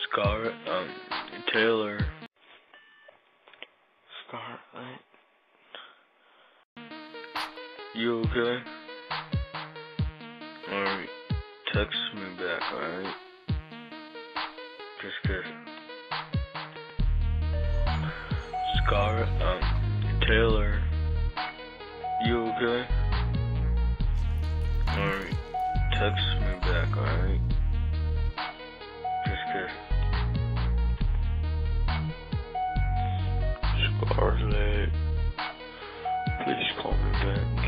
Scarlet, Taylor. Scarlet. You okay? Alright, text me back, alright? Just kidding. Scarlet, Taylor. You okay? Alright, text me back, alright? Just kidding. Scarlet, please call me back.